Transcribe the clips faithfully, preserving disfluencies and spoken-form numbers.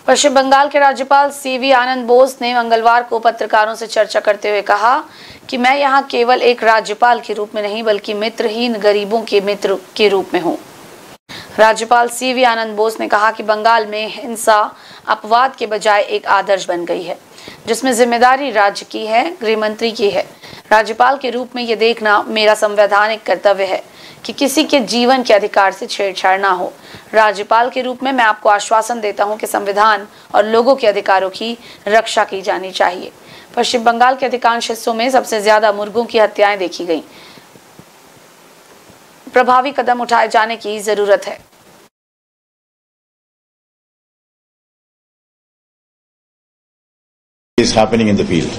पश्चिम बंगाल के राज्यपाल सीवी आनंद बोस ने मंगलवार को पत्रकारों से चर्चा करते हुए कहा कि मैं यहां केवल एक राज्यपाल के रूप में नहीं बल्कि मित्रहीन गरीबों के मित्र के रूप में हूं। राज्यपाल सीवी आनंद बोस ने कहा कि बंगाल में हिंसा अपवाद के बजाय एक आदर्श बन गई है, जिसमें जिम्मेदारी राज्य की है, गृह मंत्री की है। राज्यपाल के रूप में यह देखना मेरा संवैधानिक कर्तव्य है कि किसी के जीवन के अधिकार से छेड़छाड़ ना हो। राज्यपाल के रूप में मैं आपको आश्वासन देता हूं कि संविधान और लोगों के अधिकारों की रक्षा की जानी चाहिए। पश्चिम बंगाल के अधिकांश हिस्सों में सबसे ज्यादा मुर्गों की हत्याएं देखी गईं। प्रभावी कदम उठाए जाने की जरूरत है। Is happening in the field.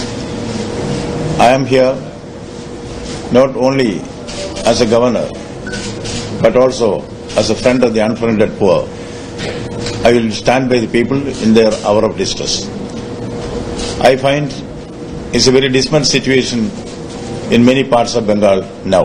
I am here not only as a governor, but also as a friend of the unfriended poor. I will stand by the people in their hour of distress. I find it's a very dismal situation in many parts of Bengal now.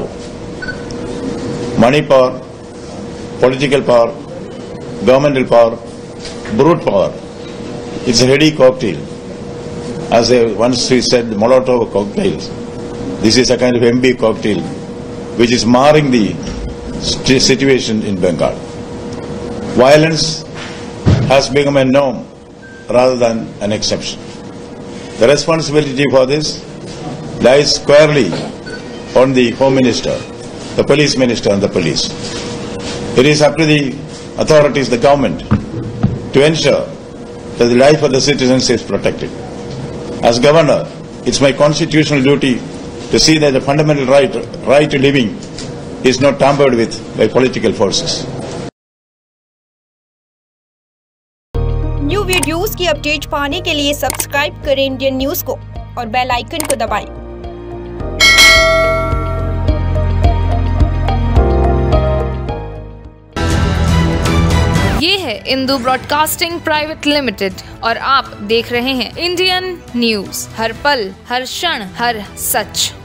Money power, political power, governmental power, brute power. It's a heady cocktail. As I once said, Molotov cocktails. This is a kind of M B cocktail which is marring the situation in Bengal. Violence has become a norm rather than an exception. The responsibility for this lies squarely on the Home Minister, the Police Minister and the police. It is up to the authorities, the government, to ensure that the life of the citizens is protected. As governor, it's my constitutional duty to see that the fundamental right, right to living is not tampered with by political forces. New videos की update पाने के लिए subscribe करें Indian news को और bell icon को दबाएं। ये है इंदू ब्रॉडकास्टिंग प्राइवेट लिमिटेड और आप देख रहे हैं इंडियन न्यूज, हर पल, हर क्षण, हर सच।